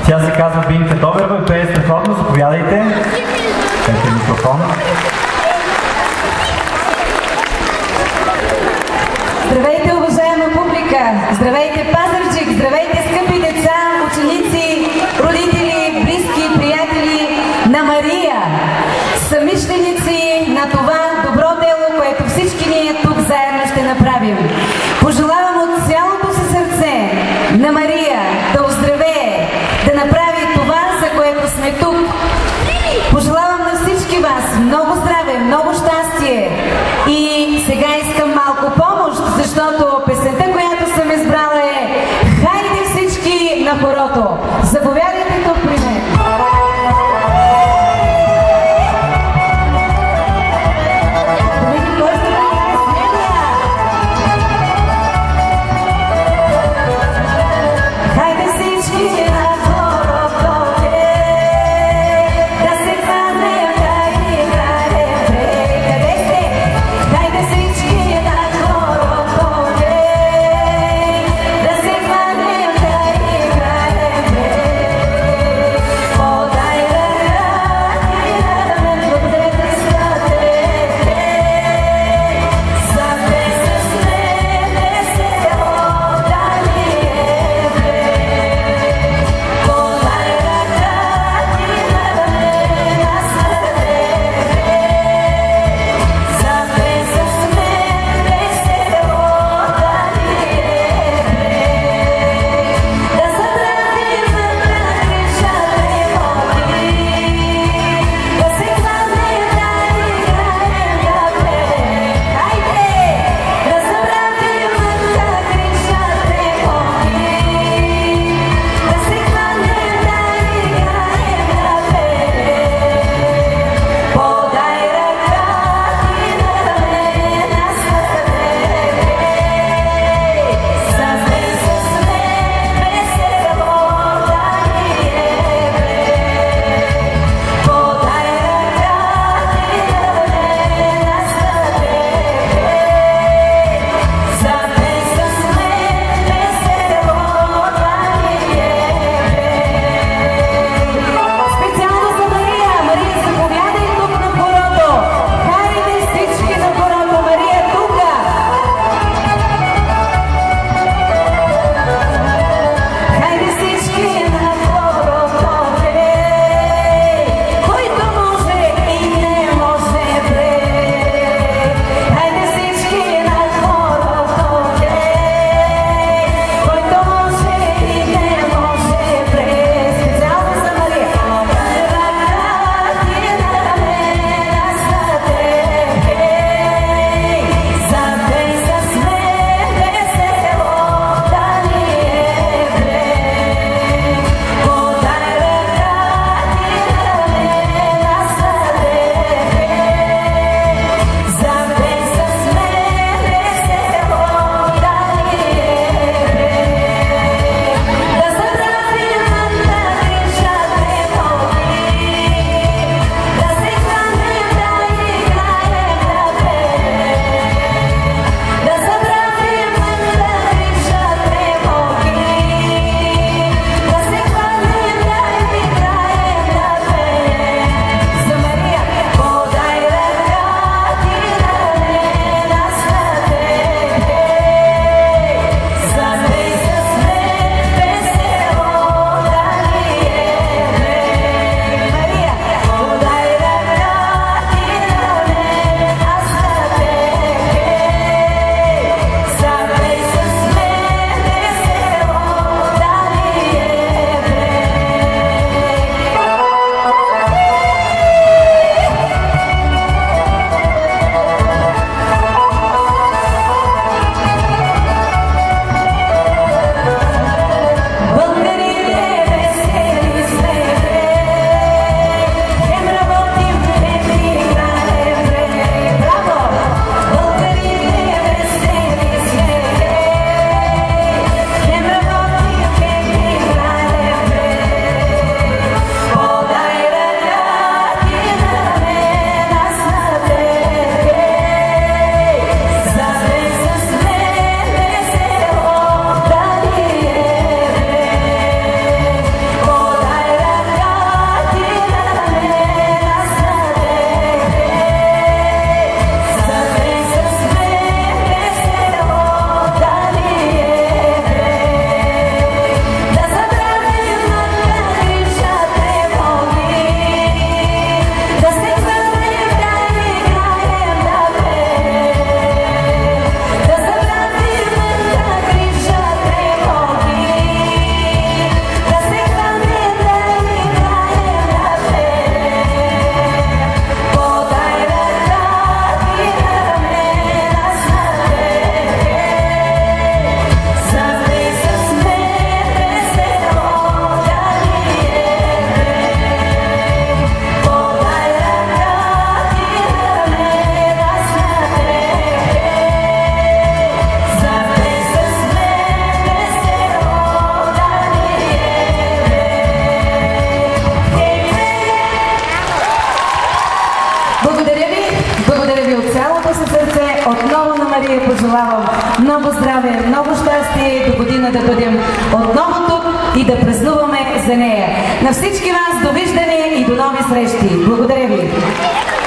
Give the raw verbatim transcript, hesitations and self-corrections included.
Тя се казва Бинка Добрева и пее страхотно. Заповядайте. Ето микрофон. Здравейте, уважаема публика! Здравейте, Пазарджик! Здравейте, скъпи деца, ученици, родители, близки, приятели на Мария! Съмишленици на това добро дело, което всички ние тук заедно ще направим. Пожелавам от цялото си сърце на Мария да оздравее, да направи това, за което сме тук. Пожелавам на всички вас много здраве, много щастие и сега искам малко помощ, защото песента, която съм избрала е "Хайде всички на хорото". Заповядайте тук при мен. до година да бъдем отново тук и да празнуваме за нея. На всички вас довиждане и до нови срещи. Благодаря ви!